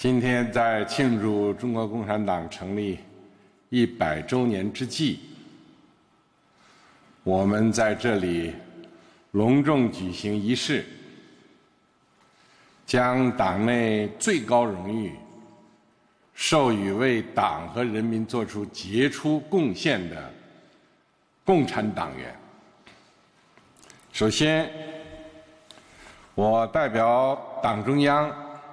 今天在庆祝中国共产党成立100周年之际，我们在这里隆重举行仪式，将党内最高荣誉授予为党和人民做出杰出贡献的共产党员。首先，我代表党中央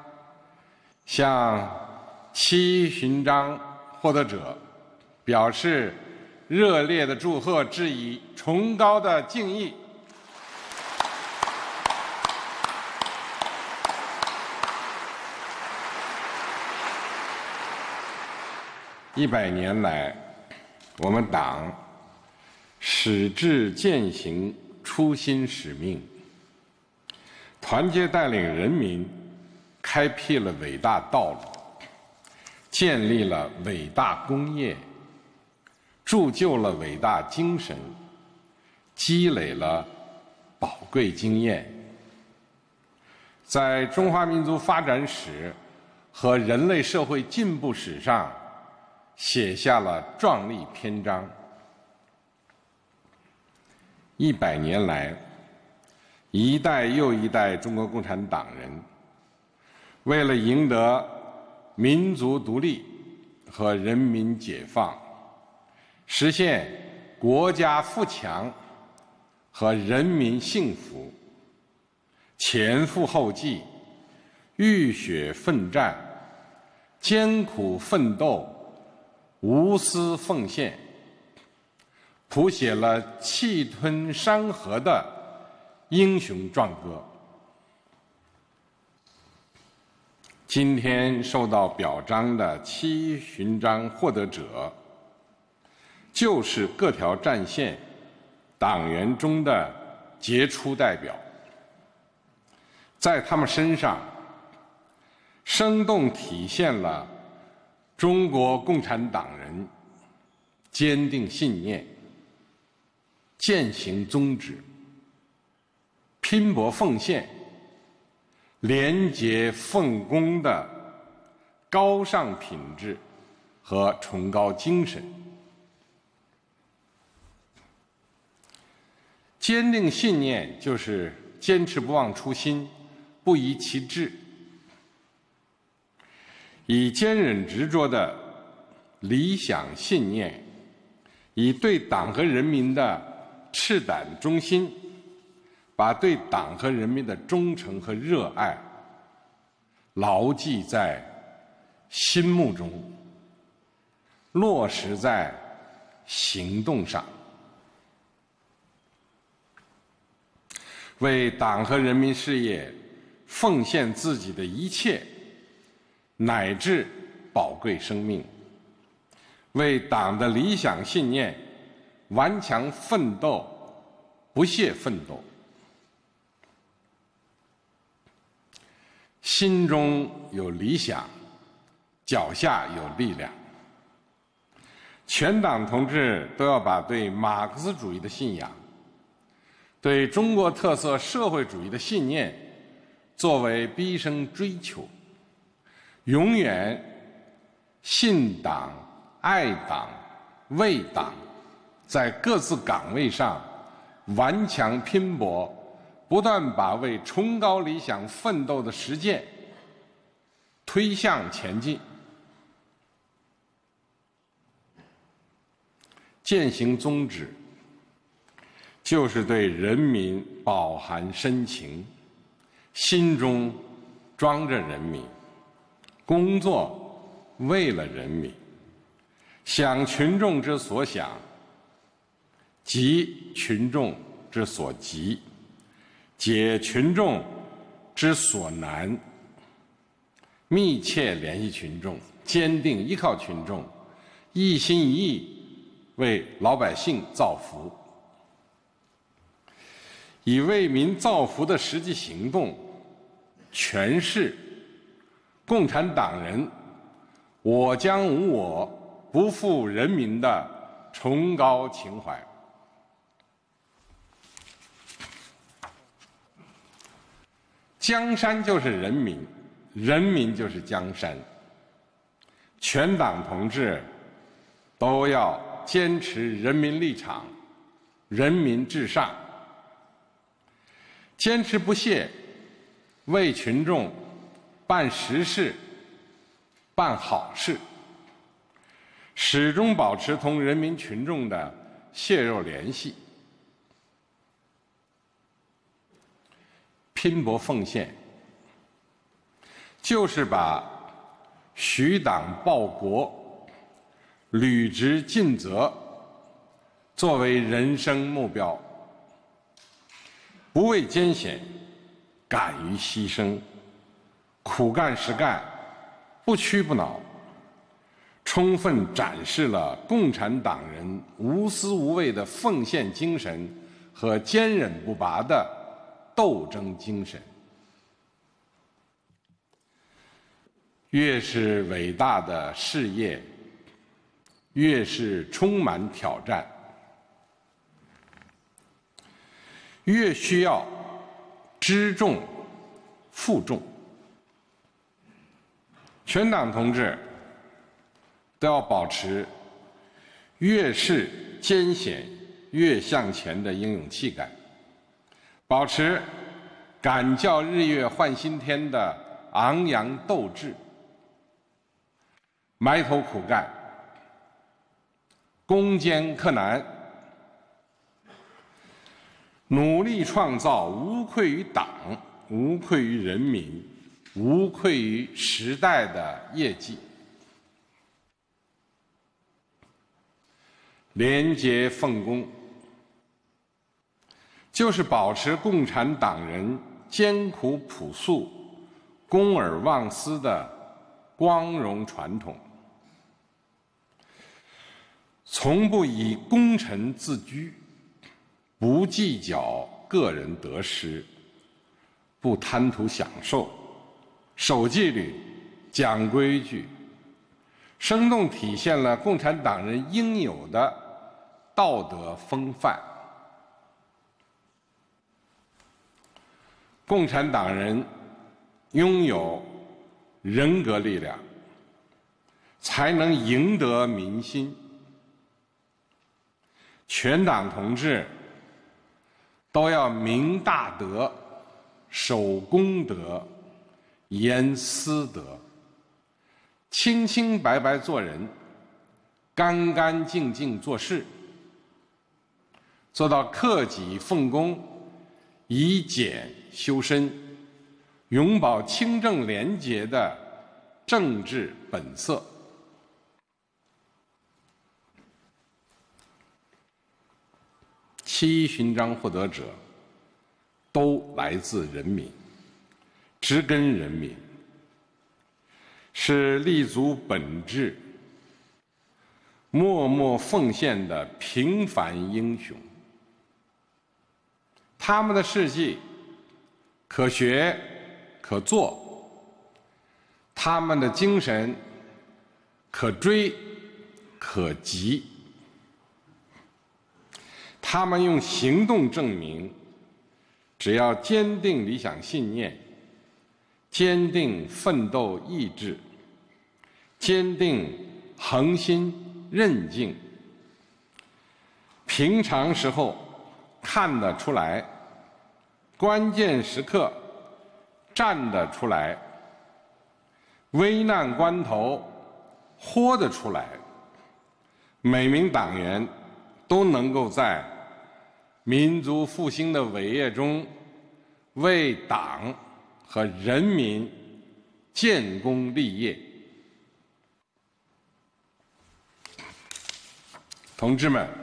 向7勋章获得者表示热烈的祝贺，致以崇高的敬意。100年来，我们党矢志践行初心使命，团结带领人民开辟了伟大道路，建立了伟大工业，铸就了伟大精神，积累了宝贵经验，在中华民族发展史和人类社会进步史上写下了壮丽篇章。100年来，一代又一代中国共产党人为了赢得民族独立和人民解放，实现国家富强和人民幸福，前赴后继，浴血奋战，艰苦奋斗，无私奉献，谱写了气吞山河的英雄壮歌。今天受到表彰的7勋章获得者，就是各条战线党员中的杰出代表。在他们身上，生动体现了中国共产党人坚定信念、践行宗旨、拼搏奉献、廉洁奉公的高尚品质和崇高精神。坚定信念就是坚持不忘初心，不移其志，以坚韧执着的理想信念，以对党和人民的赤胆忠心，把对党和人民的忠诚和热爱牢记在心目中，落实在行动上，为党和人民事业奉献自己的一切乃至宝贵生命，为党的理想信念顽强奋斗，不懈奋斗。心中有理想，脚下有力量。全党同志都要把对马克思主义的信仰、对中国特色社会主义的信念作为毕生追求，永远信党、爱党、为党，在各自岗位上顽强拼搏，不断把为崇高理想奋斗的实践推向前进。践行宗旨就是对人民饱含深情，心中装着人民，工作为了人民，想群众之所想，急群众之所急，解群众之所难，密切联系群众，坚定依靠群众，一心一意为老百姓造福。以为民造福的实际行动诠释共产党人我将无我，不负人民的崇高情怀。江山就是人民， 人民就是江山，全党同志都要坚持人民立场，人民至上，坚持不懈，为群众办实事、办好事，始终保持同人民群众的血肉联系，拼搏奉献，就是把许党报国、履职尽责作为人生目标，不畏艰险，敢于牺牲，苦干实干，不屈不挠，充分展示了共产党人无私无畏的奉献精神和坚韧不拔的斗争精神。越是伟大的事业，越是充满挑战，越需要知重负重。全党同志都要保持越是艰险越向前的英勇气概，保持敢叫日月换新天的昂扬斗志，埋头苦干，攻坚克难，努力创造无愧于党、无愧于人民、无愧于时代的业绩。廉洁奉公，就是保持共产党人艰苦朴素、公而忘私的光荣传统，从不以功臣自居，不计较个人得失，不贪图享受，守纪律，讲规矩，生动体现了共产党人应有的道德风范。共产党人拥有人格力量，才能赢得民心。全党同志都要明大德、守公德、严私德，清清白白做人，干干净净做事，做到克己奉公，以俭修身，永葆清正廉洁的政治本色。七一勋章获得者都来自人民，植根人民，是立足本质、默默奉献的平凡英雄。他们的事迹可学可做，他们的精神可追可及。他们用行动证明，只要坚定理想信念，坚定奋斗意志，坚定恒心韧劲，平常时候看得出来，关键时刻站得出来，危难关头豁得出来，每名党员都能够在民族复兴的伟业中为党和人民建功立业。同志们，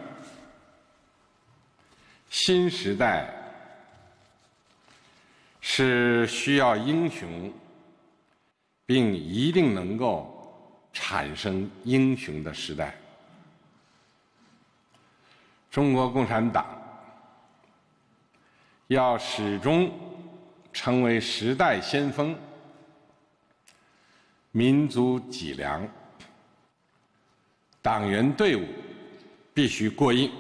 新时代是需要英雄，并一定能够产生英雄的时代。中国共产党要始终成为时代先锋，民族脊梁，党员队伍必须过硬。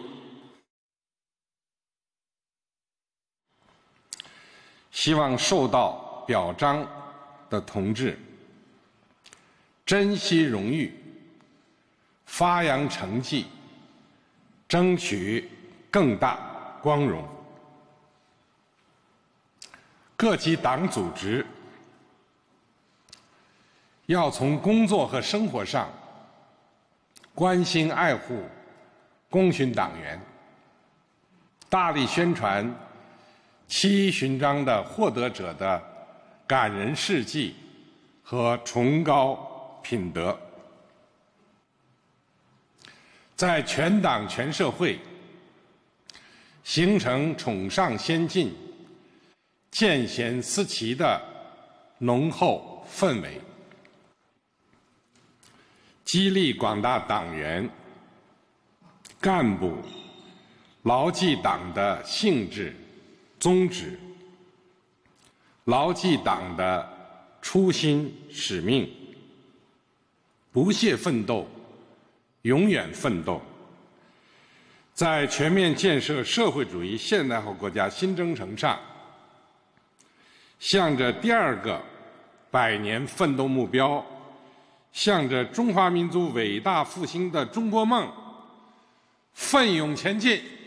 希望受到表彰的同志，珍惜荣誉，发扬成绩，争取更大光荣。各级党组织要从工作和生活上关心爱护功勋党员，大力宣传七一勋章的获得者的感人事迹和崇高品德，在全党全社会形成崇尚先进、见贤思齐的浓厚氛围，激励广大党员干部牢记党的性质宗旨，牢记党的初心使命，不懈奋斗，永远奋斗，在全面建设社会主义现代化国家新征程上，向着第二个100年奋斗目标，向着中华民族伟大复兴的中国梦奋勇前进。